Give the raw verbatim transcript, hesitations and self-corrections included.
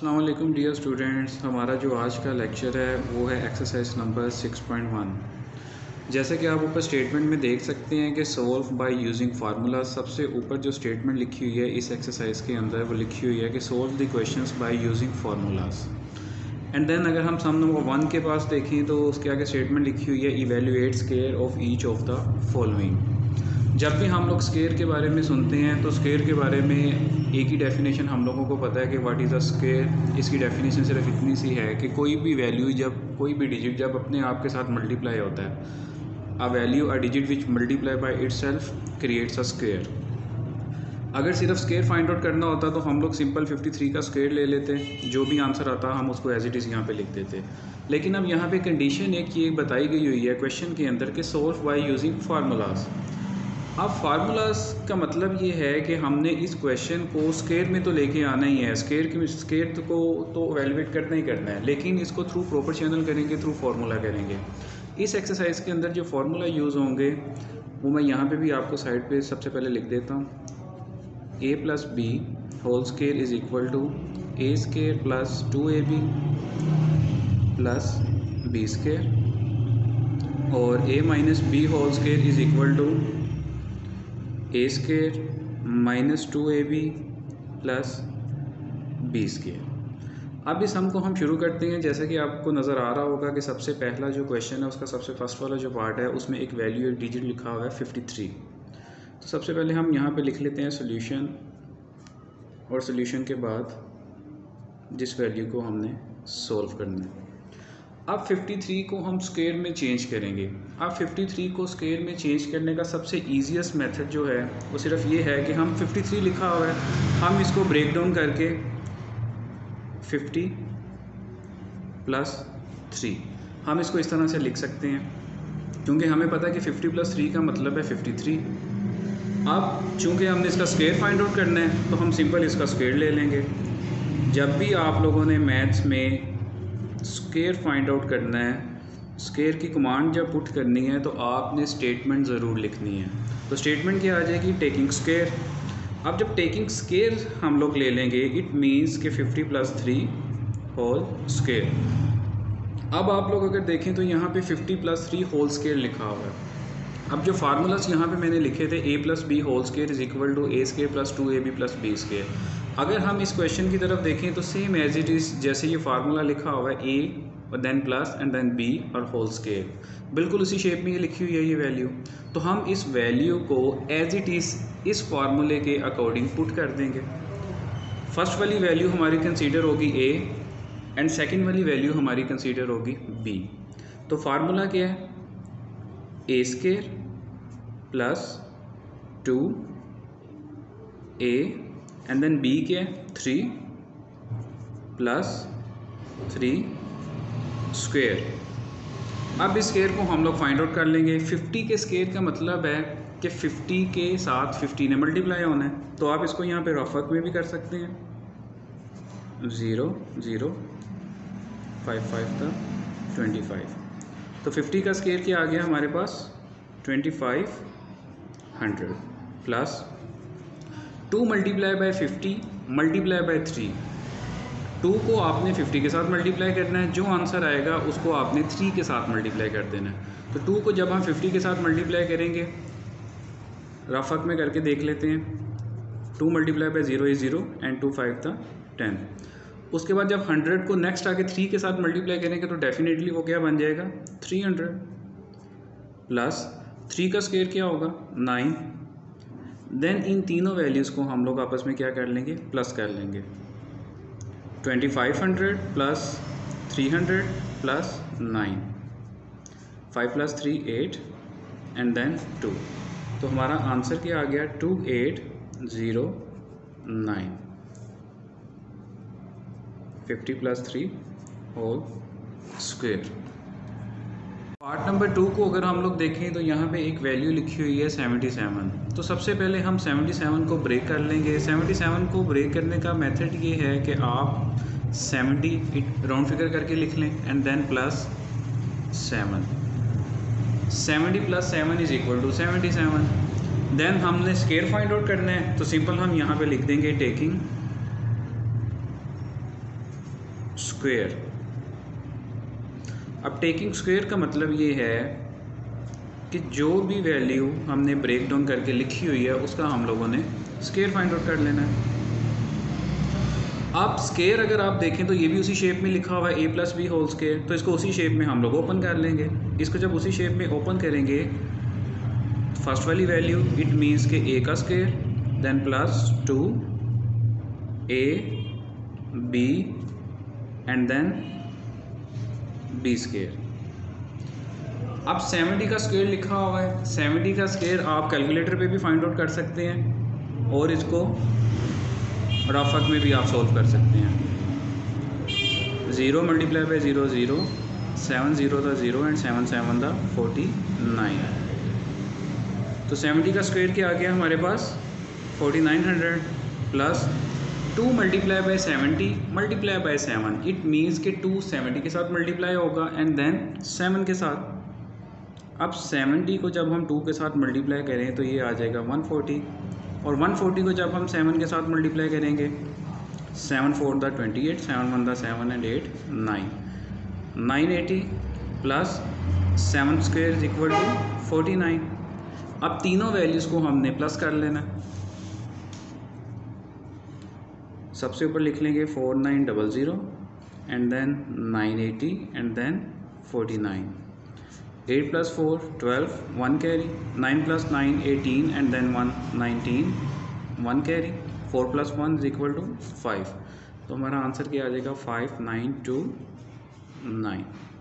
अस्सलाम वालेकुम dear students. हमारा जो आज का लेक्चर है वो है exercise number six point one. जैसे कि आप ऊपर स्टेटमेंट में देख सकते हैं कि सॉल्व बाय यूजिंग फार्मूला। सबसे ऊपर जो स्टेटमेंट लिखी हुई है इस एक्सरसाइज के अंदर वो लिखी हुई है कि solve the questions by using formulas. And then अगर हम सम नंबर वन के पास देखें तो उसके आगे स्टेटमेंट लिखी हुई है evaluate square of each of the following. जब भी हम लोग स्केयर के बारे में सुनते हैं तो स्केयर के बारे में एक ही डेफिनेशन हम लोगों को पता है कि व्हाट इज़ अ स्केयर। इसकी डेफिनेशन सिर्फ इतनी सी है कि कोई भी वैल्यू जब कोई भी डिजिट जब अपने आप के साथ मल्टीप्लाई होता है, a value a digit which multiply by itself creates a square. अगर सिर्फ स्केयर फाइंड आउट करना होता तो हम लोग सिंपल फिफ्टी थ्री का स्केयर ले लेते, जो भी आंसर आता हम उसको एज इट इज़ यहाँ पे लिख देते। लेकिन अब यहाँ पे कंडीशन एक ये बताई गई हुई है क्वेश्चन के अंदर कि सॉल्व बाय यूजिंग फार्मूलाज। अब फार्मूलाज का मतलब ये है कि हमने इस क्वेश्चन को स्केयर में तो लेके आना ही है, स्केयर की स्केयर को तो वैल्यूएट करना ही करना है, लेकिन इसको थ्रू प्रॉपर चैनल करेंगे, थ्रू फार्मूला करेंगे। इस एक्सरसाइज के अंदर जो फार्मूला यूज़ होंगे वो मैं यहाँ पे भी आपको साइड पे सबसे पहले लिख देता हूँ। A plus B whole square is equal to A square plus two A B plus B square, और A minus B whole square is equal to A square minus two A B plus B square. अब इस सम को हम शुरू करते हैं। जैसा कि आपको नज़र आ रहा होगा कि सबसे पहला जो क्वेश्चन है उसका सबसे फर्स्ट वाला जो पार्ट है उसमें एक वैल्यू एक डिजिट लिखा हुआ है फिफ्टी थ्री। तो सबसे पहले हम यहाँ पे लिख लेते हैं सोल्यूशन, और सोल्यूशन के बाद जिस वैल्यू को हमने सोल्व करना है। अब फिफ्टी थ्री को हम स्केयर में चेंज करेंगे। अब फिफ्टी थ्री को स्केयर में चेंज करने का सबसे ईजीएस्ट मेथड जो है वो सिर्फ ये है कि हम फिफ्टी थ्री लिखा हुआ है, हम इसको ब्रेक डाउन करके फिफ्टी प्लस थ्री हम इसको इस तरह से लिख सकते हैं, क्योंकि हमें पता है कि फिफ्टी प्लस थ्री का मतलब है फिफ्टी थ्री। अब चूँकि हमने इसका स्केयर फाइंड आउट करना है तो हम सिंपल इसका स्केयर ले लेंगे। जब भी आप लोगों ने मैथ्स में स्केयर फाइंड आउट करना है, स्केयर की कमांड जब पुट करनी है तो आपने स्टेटमेंट ज़रूर लिखनी है। तो स्टेटमेंट क्या आ जाएगी, टेकिंग स्केयर। अब जब टेकिंग स्केयर हम लोग ले लेंगे इट मीन्स कि fifty plus three whole square. अब आप लोग अगर देखें तो यहाँ पे fifty plus three whole square लिखा हुआ है। अब जो फार्मूलाज यहाँ पे मैंने लिखे थे A plus B whole square is equal to A square plus two A B plus B square, अगर हम इस क्वेश्चन की तरफ देखें तो सेम एज इट इज़ जैसे ये फार्मूला लिखा हुआ है ए और then plus and then B और होल स्केयर, बिल्कुल उसी शेप में ये लिखी हुई है ये वैल्यू। तो हम इस वैल्यू को एज इट इज़ इस फार्मूले के अकॉर्डिंग पुट कर देंगे। फर्स्ट वाली वैल्यू हमारी कंसीडर होगी ए एंड सेकेंड वाली वैल्यू हमारी कंसीडर होगी बी। तो फार्मूला क्या है, A square plus two A and then B क्या है थ्री प्लस थ्री स्क्वेयर। अब इस स्केयर को हम लोग फाइंड आउट कर लेंगे। फिफ्टी के स्केयर का मतलब है कि फिफ्टी के साथ फिफ्टी ने मल्टीप्लाई होना है, तो आप इसको यहाँ पे रफक में भी कर सकते हैं। ज़ीरो ज़ीरो फाइव फाइव का ट्वेंटी फाइव, तो फिफ्टी का स्केयर क्या आ गया हमारे पास twenty five hundred plus two multiply by fifty multiply by three. Two को आपने फिफ्टी के साथ मल्टीप्लाई करना है, जो आंसर आएगा उसको आपने थ्री के साथ मल्टीप्लाई कर देना है। तो टू को जब हम फिफ्टी के साथ मल्टीप्लाई करेंगे, रफक में करके देख लेते हैं। Two multiply by zero is zero and two five था टेन। उसके बाद जब हंड्रेड को नेक्स्ट आके थ्री के साथ मल्टीप्लाई करेंगे तो डेफिनेटली वो क्या बन जाएगा थ्री हंड्रेड प्लस थ्री का स्केयर क्या होगा नाइन। देन इन तीनों वैल्यूज़ को हम लोग आपस में क्या कर लेंगे, प्लस कर लेंगे। Twenty five hundred plus three hundred plus nine, five plus three eight and then two. तो हमारा आंसर क्या आ गया two eight zero nine. Fifty plus three whole square. Part number two को अगर हम लोग देखें तो यहाँ पे एक वैल्यू लिखी हुई है सेवेंटी सेवन। तो सबसे पहले हम सेवेंटी सेवन को ब्रेक कर लेंगे। सेवेंटी सेवन को ब्रेक करने का मेथड ये है कि आप सेवेंटी राउंड फिगर करके लिख लें and then plus seven. Seventy plus seven is equal to seventy seven. Then हमने स्केयर फाइंड आउट करना है, तो सिंपल हम यहाँ पे लिख देंगे टेकिंग स्क्वायर। अब टेकिंग स्क्वायर का मतलब ये है कि जो भी वैल्यू हमने ब्रेक डाउन करके लिखी हुई है उसका हम लोगों ने स्क्वायर फाइंड आउट कर लेना है। अब स्क्वायर अगर आप देखें तो ये भी उसी शेप में लिखा हुआ है A plus B whole square, तो इसको उसी शेप में हम लोग ओपन कर लेंगे। इसको जब उसी शेप में ओपन करेंगे, फर्स्ट वाली वैल्यू इट मीन्स के ए का square, then plus two A B and then B square. अब सेवेंटी का स्क्वायर लिखा हुआ है, सेवेंटी का स्क्वायर आप कैलकुलेटर पे भी फाइंड आउट कर सकते हैं और इसको रफक में भी आप सॉल्व कर सकते हैं। Zero multiply by zero zero, seven zero the zero and seven seven the forty nine. तो सेवेंटी का स्क्वायर क्या आ गया हमारे पास forty nine hundred plus two multiply by seventy multiply by seven, it means कि टू सेवेंटी के साथ मल्टीप्लाई होगा एंड देन सेवन के साथ। अब सेवेंटी को जब हम टू के साथ मल्टीप्लाई करें तो ये आ जाएगा वन फोर्टी, और वन फोर्टी को जब हम सेवन के साथ मल्टीप्लाई करेंगे, seven four the twenty eight, seven one the seven and eight nine, nine eighty plus seven square is equal to forty nine. अब तीनों वैल्यूज़ को हमने प्लस कर लेना। सबसे ऊपर लिख लेंगे four nine double zero and then nine eighty and then forty nine. Eight plus four twelve, one carry, nine plus nine eighteen and then one nineteen, one carry, four plus one is equal to five. तो हमारा answer क्या आ जाएगा five nine to nine.